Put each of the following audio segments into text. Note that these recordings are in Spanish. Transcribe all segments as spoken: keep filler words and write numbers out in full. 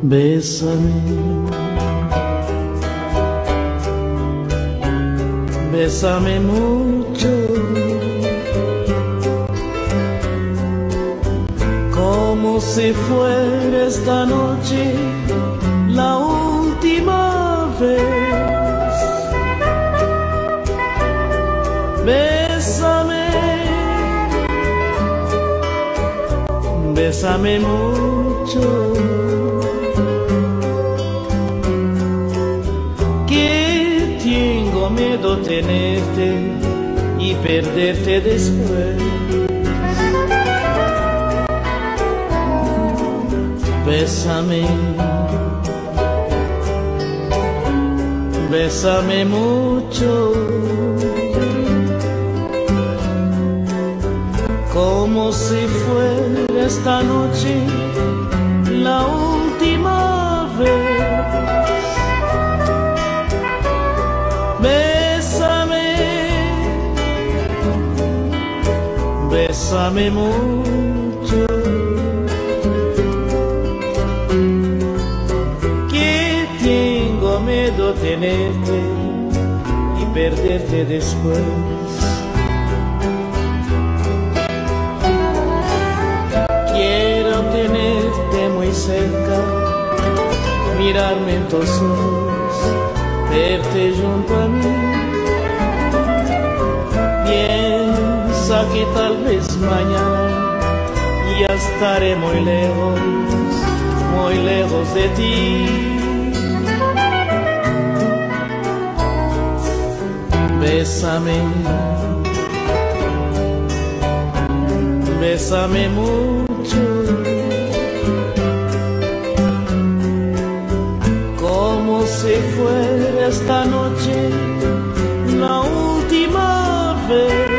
Bésame, bésame mucho, como si fuera esta noche la última vez. Bésame, bésame mucho, que tengo miedo tenerte y perderte después. Bésame, bésame mucho, como si fuera esta noche la última vez. Bésame, bésame mucho, que tengo miedo tenerte y perderte después. Quiero tenerte muy cerca, mirarme en tus ojos, verte junto a mí. Piensa que tal vez mañana ya estaré muy lejos, muy lejos de ti. Bésame, bésame mucho, como si fuera esta noche la última vez.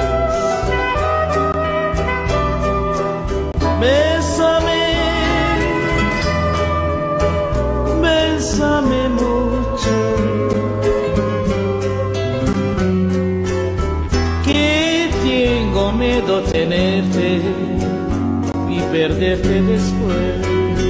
Bésame, bésame mucho, que tengo miedo tenerte y perderte después.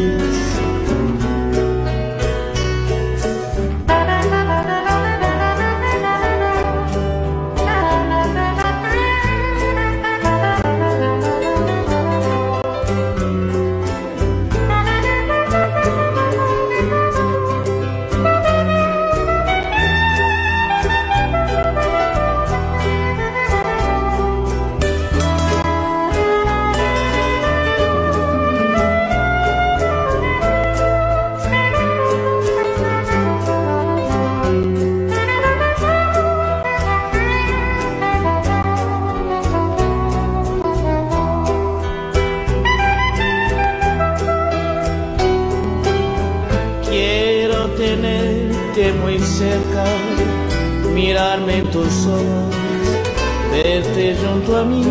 Quiero tenerte muy cerca, mirarme en tus ojos, verte junto a mí.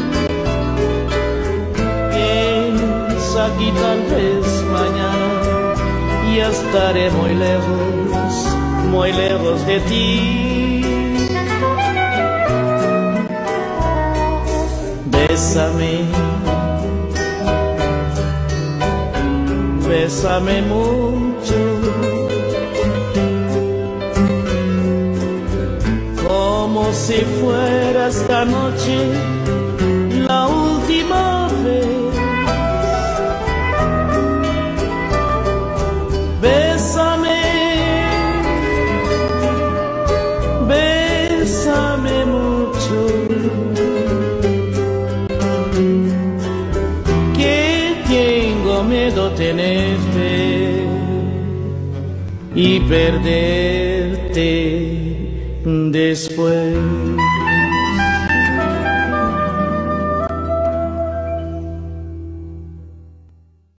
Piensa que tal vez mañana ya estaré muy lejos, muy lejos de ti. Bésame, bésame mucho, como si fuera esta noche la última vez. Bésame, bésame mucho, que tengo miedo tenerte y perderte después.